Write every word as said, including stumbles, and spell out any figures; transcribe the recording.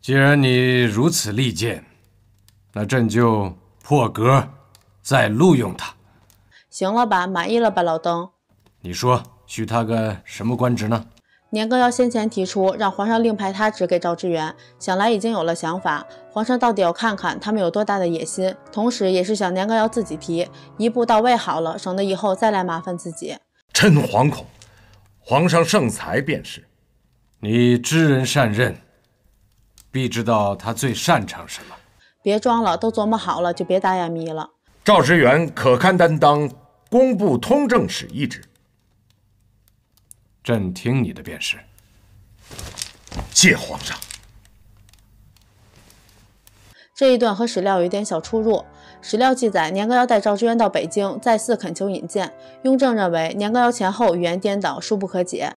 既然你如此力荐，那朕就破格再录用他。 行了吧，满意了吧，老登？ 你说许他个什么官职呢？ 年羹尧先前提出让皇上另派他职给赵知远，想来已经有了想法。皇上到底要看看他们有多大的野心，同时也是想年羹尧自己提，一步到位好了，省得以后再来麻烦自己。 臣惶恐，皇上圣才便是。 你知人善任，必知道他最擅长什么。 别装了，都琢磨好了，就别打哑谜了。 赵知远可堪担当工部通政使一职。 朕听你的便是。 谢皇上。 这一段和史料有一点小出入。史料记载，年羹尧带赵知远到北京，再次恳求引荐。雍正认为年羹尧前后语言颠倒，疏不可解。